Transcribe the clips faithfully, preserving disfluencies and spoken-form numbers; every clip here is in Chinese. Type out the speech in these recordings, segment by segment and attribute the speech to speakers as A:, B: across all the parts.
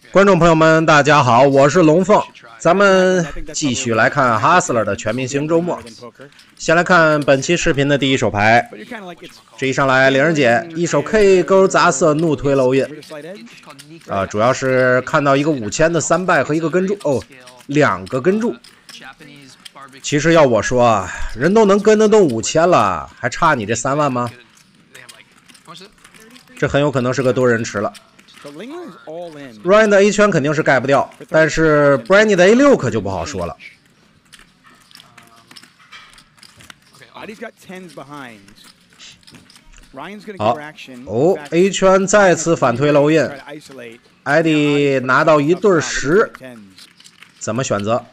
A: 观众朋友们，大家好，我是龙凤，咱们继续来看哈斯勒的全明星周末。先来看本期视频的第一手牌，这一上来玲儿姐一手 K 勾杂色怒推楼印，啊、呃，主要是看到一个五千的三败和一个跟注哦，两个跟注。其实要我说啊，人都能跟得动五千了，还差你这三万吗？这很有可能是个多人池了。Ryan 的 A 圈肯定是盖不掉，但是 Brandy 的 A 六 可就不好说了。好，哦 ，A 圈再次反推楼印，艾迪拿到一对十，怎么选择？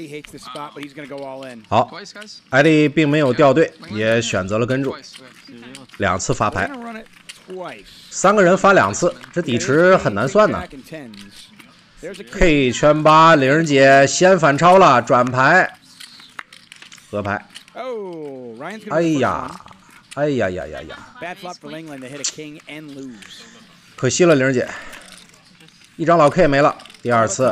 A: 好，艾迪并没有掉队，也选择了跟注，两次发牌。三个人发两次，这底池很难算呢。K 圈八，玲儿姐先反超了，转牌，合牌。哎呀，哎呀呀呀呀！可惜了，玲儿姐，一张老 K 没了。第二次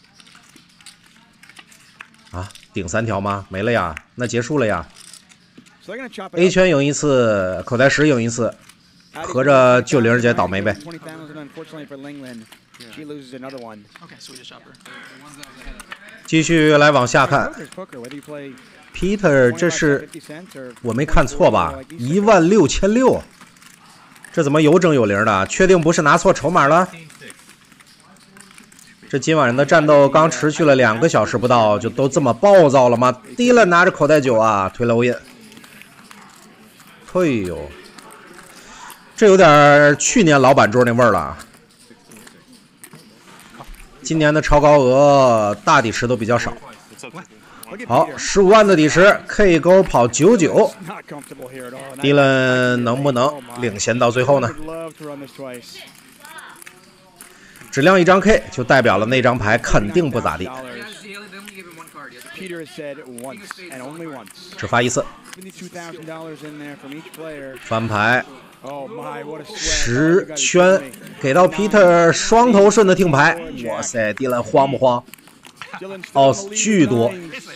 A: 啊，顶三条吗？没了呀，那结束了呀。A 圈赢一次，口袋十赢一次。合着就玲儿姐倒霉呗。继续来往下看 ，Peter， 这是我没看错吧？一万六千六，这怎么有整有零的？确定不是拿错筹码了？这今晚上的战斗刚持续了两个小时不到，就都这么暴躁了吗？迪伦拿着口袋九啊，推楼印。哎呦！这有点去年老板桌那味儿了。今年的超高额大底池都比较少。好，十五万的底池 ，K 勾跑九九，迪伦能不能领先到最后呢？只亮一张 K 就代表了那张牌肯定不咋地。只发一次。翻牌。十圈给到 Peter 双头顺的听牌，哇塞，迪伦慌不慌？奥斯巨多，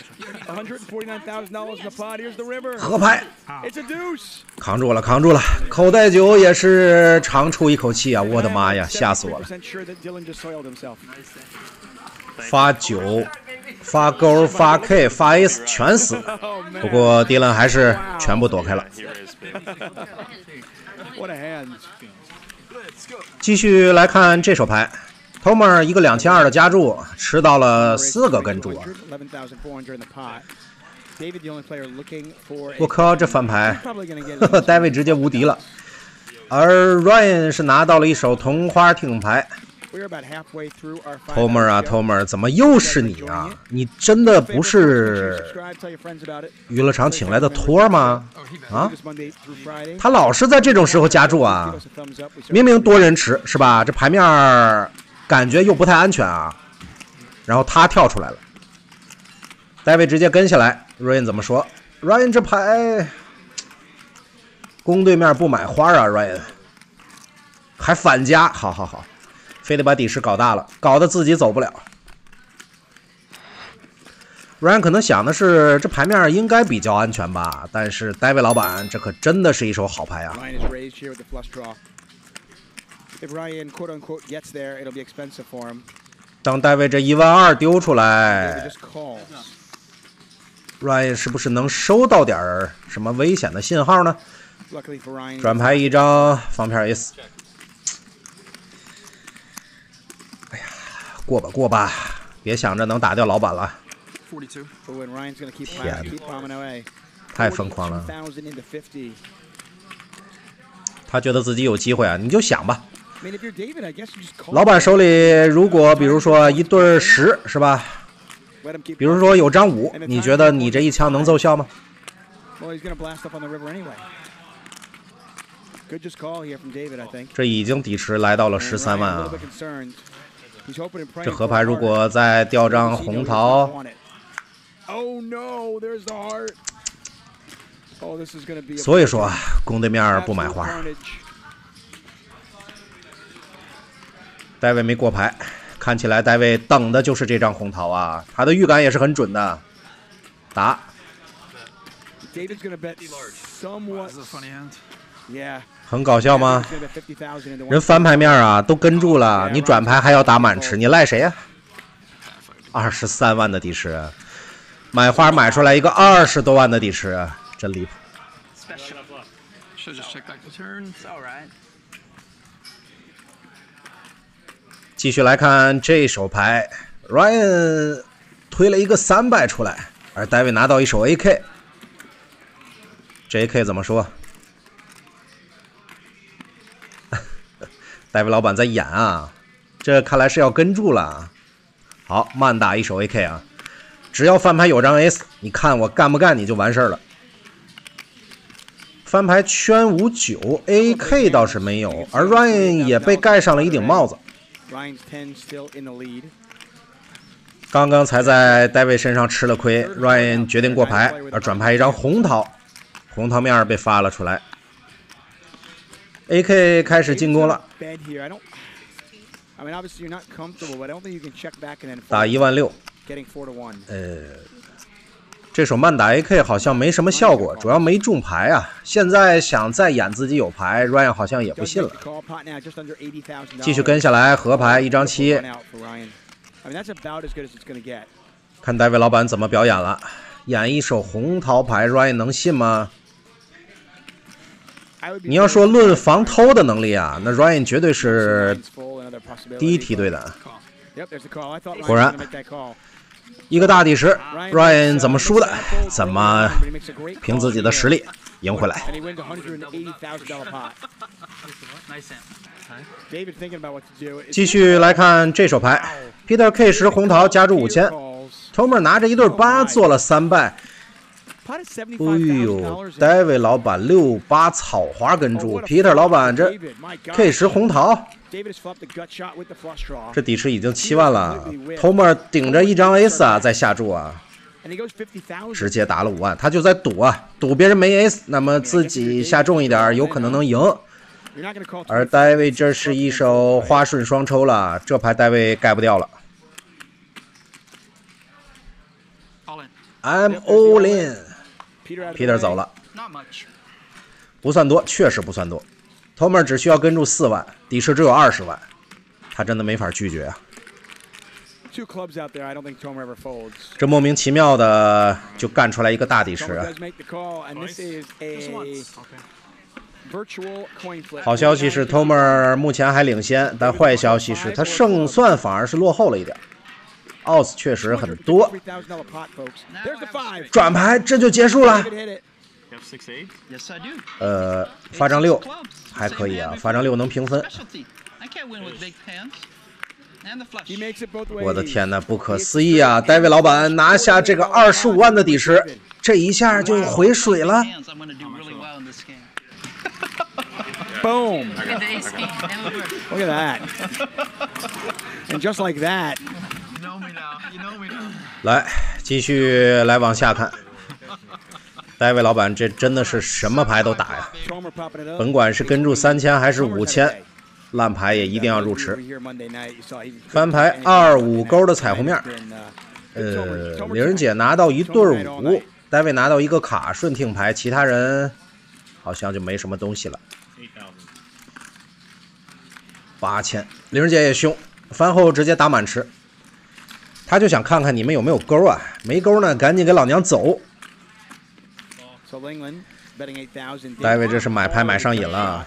A: 合牌，扛住了，扛住了，口袋九也是长出一口气啊！我的妈呀，吓死我了！发九，发勾，发 K， 发 A 全死，不过迪伦还是全部躲开了。继续来看这手牌 ，Tomer 一个两千二的加注，吃到了四个跟注啊！我靠，这翻牌，呵呵 ，David 直接无敌了。而 Ryan 是拿到了一手同花听牌。Tomer 啊 ，Tomer， 怎么又是你啊？你真的不是娱乐场请来的托吗？啊？他老是在这种时候加注啊！明明多人池是吧？这牌面感觉又不太安全啊。然后他跳出来了 ，David 直接跟下来。Ryan 怎么说 ？Ryan 这牌攻对面不买花啊 ，Ryan 还反加，好好好。非得把底池搞大了，搞得自己走不了。Ryan 可能想的是这牌面应该比较安全吧，但是戴维老板这可真的是一手好牌啊！当戴维这一万二丢出来 ，Ryan 是不是能收到点什么危险的信号呢？转牌一张，方片 S。过吧过吧，别想着能打掉老板了。天，太疯狂了！他觉得自己有机会啊，你就想吧。老板手里如果比如说一对十是吧？比如说有张五，你觉得你这一枪能奏效吗？这已经底池来到了十三万啊！这合牌如果再掉张红桃，所以说攻对面不买花。戴维没过牌， 看起来戴维等的就是这张红桃啊，他的预感也是很准的。打。很搞笑吗？人翻牌面啊都跟住了，你转牌还要打满池，你赖谁呀？二十三万的底池，买花买出来一个二十多万的底池，真离谱。继续来看这手牌 ，Ryan 推了一个三百出来，而戴维拿到一手 A K。这 A K 怎么说？戴维老板在演啊，这看来是要跟住了。好，慢打一手 A K 啊，只要翻牌有张 S， 你看我干不干你就完事儿了。翻牌圈五九 A K 倒是没有，而 Ryan 也被盖上了一顶帽子。刚刚才在戴维身上吃了亏 ，Ryan 决定过牌，而转牌一张红桃，红桃面被发了出来。A K 开始进攻了，打一万六。呃，这手慢打 A K 好像没什么效果，主要没中牌啊。现在想再演自己有牌 ，Ryan 好像也不信了。继续跟下来，合牌一张七。看戴维老板怎么表演了，演一手红桃牌 ，Ryan 能信吗？你要说论防偷的能力啊，那 Ryan 绝对是第一梯队的。果然，一个大底池 ，Ryan 怎么输的？怎么凭自己的实力赢回来？继续来看这手牌 ，Peter K 十红桃加注五千 ，Tomer 拿着一对八做了三败。哎呦，戴维老板六八草花跟住 ，Peter 老板这 K 十红桃，这底池已经七万了。Tomer 顶着一张 S 啊，在下注啊，直接打了五万，他就在赌啊，赌别人没 S， 那么自己下重一点，有可能能赢。而戴维这是一手花顺双抽了，这牌戴维盖不掉了。I'm all in。Peter 走了，不算多，确实不算多。Tomer 只需要跟住四万，底池只有二十万，他真的没法拒绝啊。这莫名其妙的就干出来一个大底池啊！好消息是 Tomer 目前还领先，但坏消息是他胜算反而是落后了一点。odds 确实很多，转牌这就结束了。呃，发张六还可以啊，发张六能平分。我的天哪，不可思议啊！戴维老板拿下这个二十五万的底池，这一下就回水了。
B: Boom! Look at that. And just like that.
A: 来，继续来往下看。戴维老板这真的是什么牌都打呀，甭管是跟注三千还是五千，烂牌也一定要入池。翻牌二五勾的彩虹面，呃，玲儿姐拿到一对五，戴维拿到一个卡顺听牌，其他人好像就没什么东西了。八千，玲儿姐也凶，翻后直接打满池。他就想看看你们有没有勾啊，没勾呢，赶紧给老娘走。戴维这是买牌买上瘾了，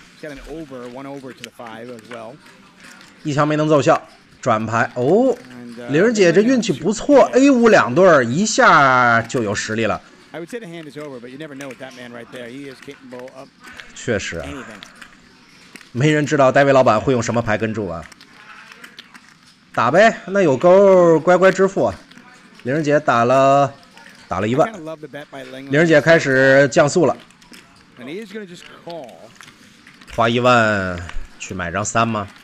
A: 一枪没能奏效，转牌哦，玲儿姐这运气不错 ，A 五两对一下就有实力了。确实啊，没人知道戴维老板会用什么牌跟住啊。打呗，那有勾乖乖支付。玲儿姐打了打了一万，玲儿姐开始降速了，花一万去买张三吗？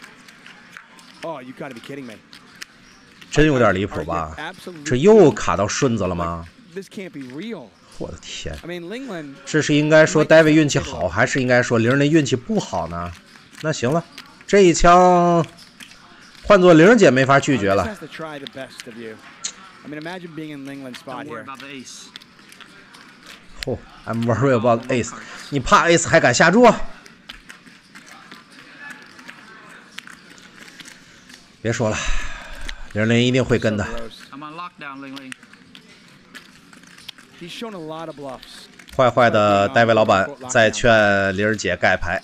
A: 真有点离谱吧？这又卡到顺子了吗？我的天，这是应该说戴维运气好，还是应该说玲儿那运气不好呢？那行了，这一枪换做玲儿姐没法拒绝了。哦 ，I'm worried about ace。你怕 ace 还敢下注？别说了，玲玲一定会跟的。坏坏的戴维老板在劝玲儿姐盖牌，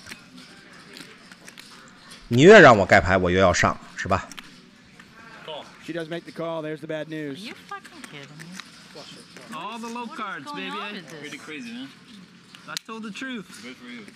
A: 你越让我盖牌，我越要上，是吧？
B: She does make the call. There's the bad news.
C: Are you fucking kidding me?
D: All the low
C: What
D: cards,
C: is going
D: baby.
C: on with this?
D: Pretty crazy, man. I told the truth. Good for you.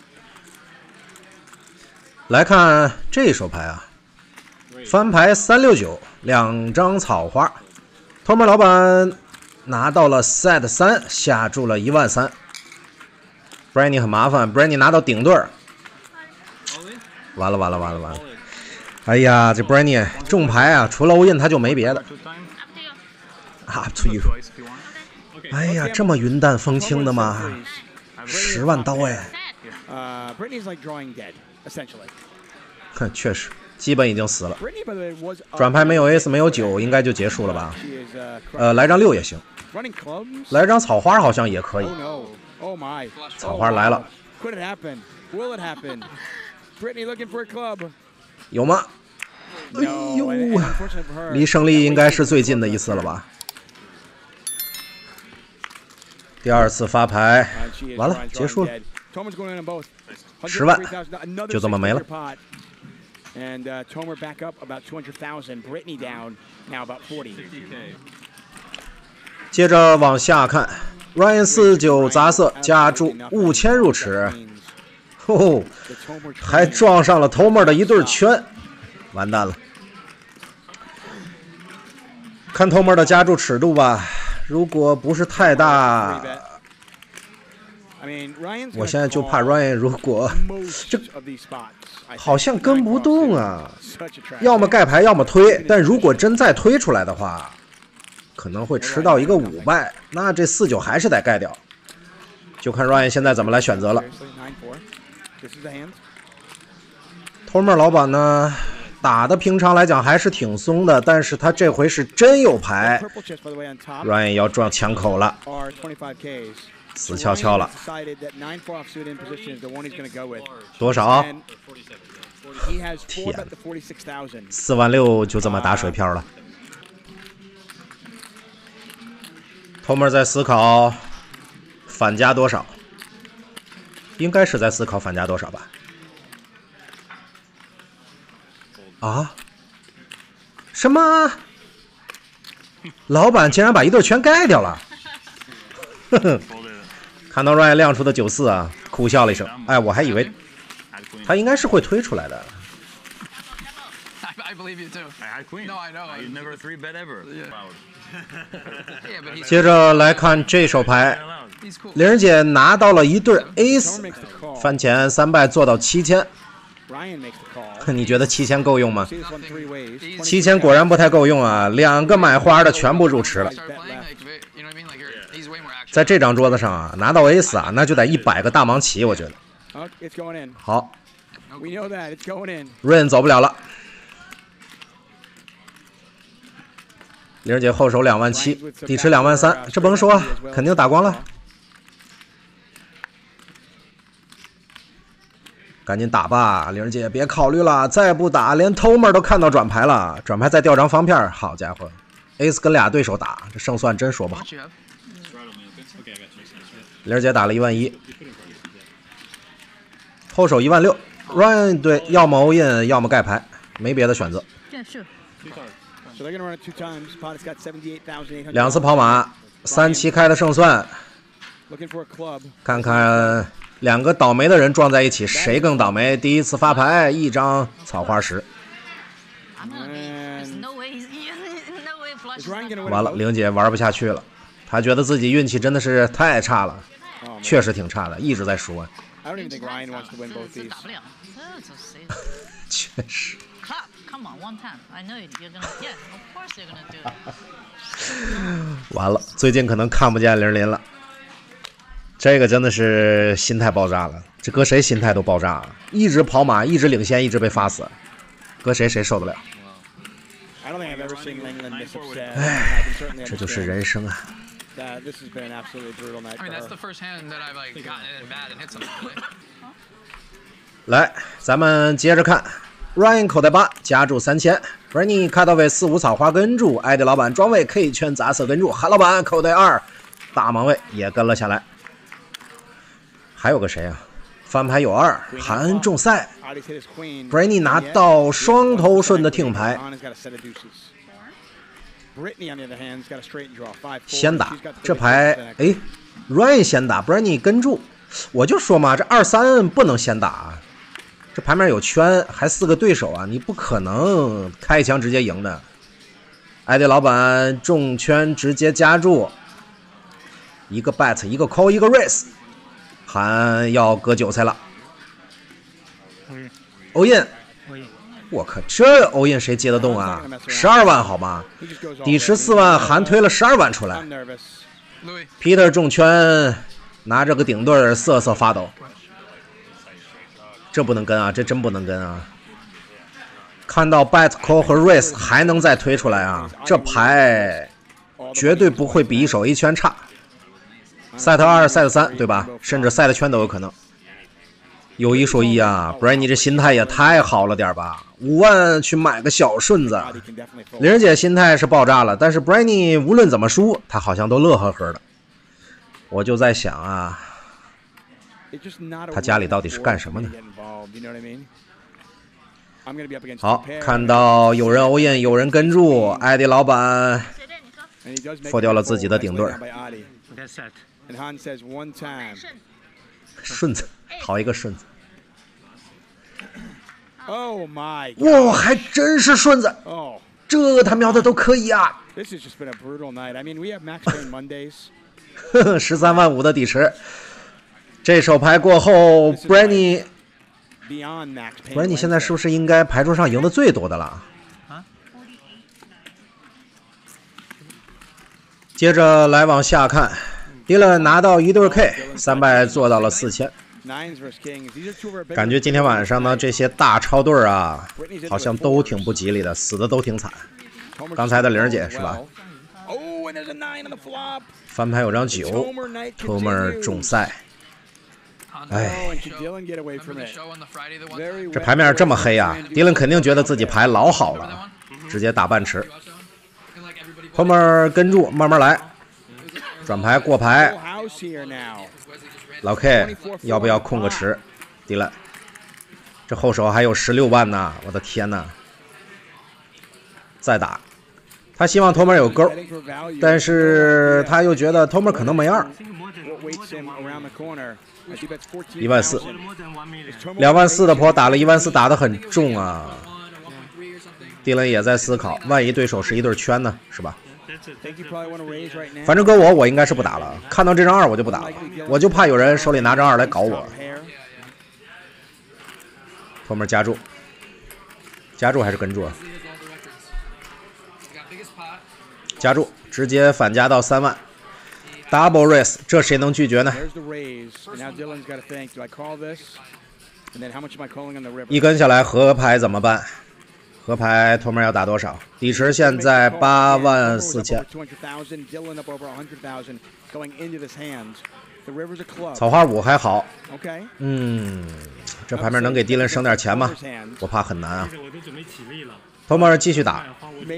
A: 来看这手牌啊，翻牌三六九，两张草花。托门老板拿到了 set 三，下注了一万三。Brandy 很麻烦 ，Brandy 拿到顶对儿，完了完了完了完了。 哎呀，这 Brandy 中牌啊，除了 all in 他就没别的。Up to you。哎呀，这么云淡风轻的吗？十万刀哎！哼，确实，基本已经死了。转牌没有 ace 没有九，应该就结束了吧？呃，来张六也行，来张草花好像也可以。草花来了。有吗？哎呦，离胜利应该是最近的一次了吧？第二次发牌，完了，结束了，十万，就这么没了。接着往下看 ，Ryan 四九杂色加注五千入池。 哦，还撞上了 Tomer 的一对圈，完蛋了。看 Tomer 的加注尺度吧，如果不是太大，我现在就怕 Ryan 如果这好像跟不动啊，要么盖牌，要么推。但如果真再推出来的话，可能会吃到一个五败，那这四九还是得盖掉。就看 Ryan 现在怎么来选择了。 Tomer 老板呢，打的平常来讲还是挺松的，但是他这回是真有牌 ，Ryan 要撞枪口了，死翘翘了。多少？天，四万六就这么打水漂了。Tomer 在思考反加多少。 应该是在思考反加多少吧？啊？什么？老板竟然把一对全盖掉了！呵呵，看到 Ryan 亮出的九四啊，苦笑了一声。哎，我还以为他应该是会推出来的。接着来看这手牌。 玲儿姐拿到了一对 ace， 翻前三败做到七千。你觉得七千够用吗？七千果然不太够用啊，两个买花的全部入池了。在这张桌子上啊，拿到 ace 啊，那就得一百个大盲棋，我觉得。好 ，Rain 走不了了。玲儿姐后手两万七，底池两万三，这甭说，肯定打光了。 赶紧打吧，玲儿姐，别考虑了，再不打，连 Tomer 都看到转牌了，转牌再掉张方片，好家伙 ，ace 跟俩对手打，这胜算真说不好。玲儿姐打了一万一，后手一万六 ，Ryan 对，要么 all in， 要么盖牌，没别的选择。两次跑马，三七开的胜算，看看。 两个倒霉的人撞在一起，谁更倒霉？第一次发牌，一张草花石。完了，玲姐玩不下去了，她觉得自己运气真的是太差了，确实挺差的，一直在输啊。确实。完了，最近可能看不见玲玲了。 这个真的是心态爆炸了，这搁谁心态都爆炸啊！一直跑马，一直领先，一直被发死，搁谁谁受得了？ 唉，这就是人生啊。
B: Uh, this has been an absolutely brutal night.
D: I mean, that's the first hand that I've like gotten it in bad and hit something.
A: 来，咱们接着看 ，Ryan 口袋八加注三千 ，Brandy 卡到位四五草花跟住，艾迪老板庄位 K 圈杂色跟住，韩老板口袋二大盲位也跟了下来。还有个谁啊？翻牌有二，韩恩中赛 ，Brandy 拿到双头顺的听牌。 先打这牌，哎 ，Ryan 先打 ，Brandy 跟住，我就说嘛，这二三不能先打，这牌面有圈，还四个对手啊，你不可能开枪直接赢的。艾迪老板中圈直接加注，一个 bet， 一个 call， 一个 raise， 还要割韭菜了。欧印。 我靠，这欧印谁接得动啊？十二万好吗？底池四万，韩推了十二万出来。Peter 中圈，拿着个顶对瑟瑟发抖。这不能跟啊，这真不能跟啊！看到 bet call 和 raise 还能再推出来啊？这牌绝对不会比一手 A 圈差。set 二 set 三对吧？甚至 set 圈都有可能。 有一说一啊，不然你这心态也太好了点吧？五万去买个小顺子，玲儿姐心态是爆炸了，但是 Brandy 无论怎么输，他好像都乐呵呵的。我就在想啊，他家里到底是干什么的？好，看到有人欧印，有人跟住，艾迪老板破掉了自己的顶对。顺子。 好一个顺子！哇，还真是顺子！这他瞄的都可以啊！十三万五的底池，这手牌过后 ，Brandy，Brandy 现在是不是应该牌桌上赢的最多的了？接着来往下看 ，Dylan 拿到一对 K， 三败做到了四千。 感觉今天晚上呢，这些大超队啊，好像都挺不吉利的，死的都挺惨。刚才的玲姐是吧？翻牌有张九 ，Tomer 中赛。哎，这牌面这么黑啊，迪伦肯定觉得自己牌老好了，直接打半池。Tomer 跟住，慢慢来，转牌过牌。 老 K 要不要控个池？迪伦，这后手还有十六万呢！我的天哪！再打，他希望托门有勾，但是他又觉得托门可能没二。一万四，两万四的坡打了一万四，打得很重啊！迪伦也在思考，万一对手是一对圈呢，是吧？ 反正搁我，我应该是不打了。看到这张二，我就不打了，我就怕有人手里拿张二来搞我。后面加注，加注还是跟注啊？加注，直接反加到三万 ，double raise， 这谁能拒绝呢？一跟下来合牌怎么办？ 合牌托门要打多少？底池现在八万四千。草花五还好。嗯，这牌面能给迪伦省点钱吗？我怕很难啊。托门继续打。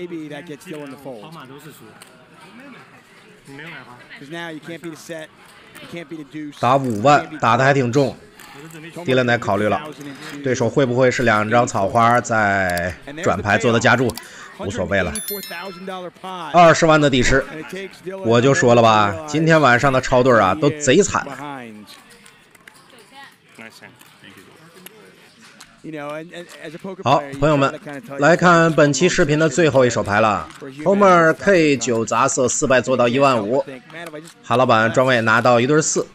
A: 打五万，打的还挺重。 迪伦得考虑了，对手会不会是两张草花在转牌做的加注？无所谓了。二十万的底池，我就说了吧，今天晚上的超队啊都贼惨。好，朋友们，来看本期视频的最后一手牌了。Homer K 九杂色四败做到一万五，韩老板庄位拿到一对四。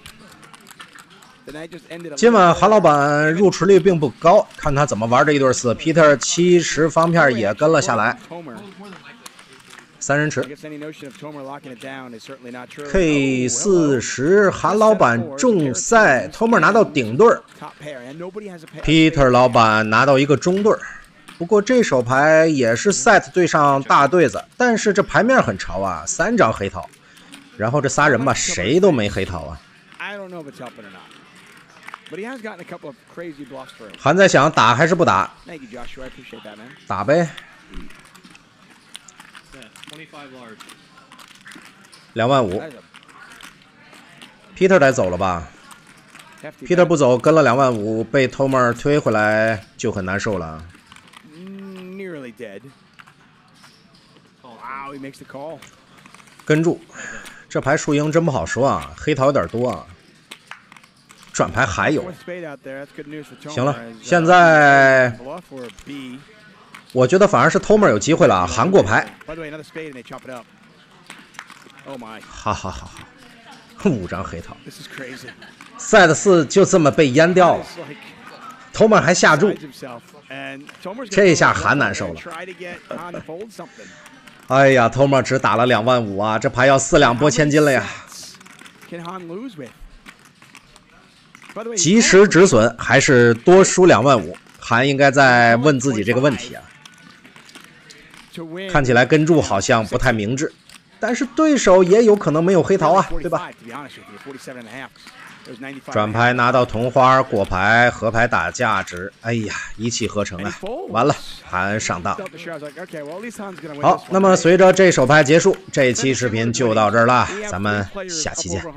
A: 今晚韩老板入池率并不高，看他怎么玩这一对四。Peter 七十方片也跟了下来，三人池。K 四十，韩老板中赛 ，Tomer 拿到顶对 ，Peter 老板拿到一个中对不过这手牌也是 set 对上大对子，但是这牌面很潮啊，三张黑桃，然后这仨人吧，谁都没黑桃啊。还在想打还是不打？打呗。两万五 ，Peter 得走了吧 ？Peter 不走，跟了两万五，被 Tomer 推回来就很难受了。跟住，这牌输赢真不好说啊，黑桃有点多啊。转牌还有。行了，现在我觉得反而是 Tomer 有机会了，韩国牌。哈哈哈哈，五张黑桃。Set 四就这么被淹掉了。Tomer 还下注，这下韩难受了。哎呀 ，Tomer 只打了两万五啊，这牌要四两拨千斤了呀。及时止损还是多输两万五？韩应该在问自己这个问题啊。看起来跟注好像不太明智，但是对手也有可能没有黑桃啊，对吧？转牌拿到同花，果牌合牌打价值，哎呀，一气呵成啊！完了，韩上当。好，那么随着这手牌结束，这期视频就到这儿了，咱们下期见。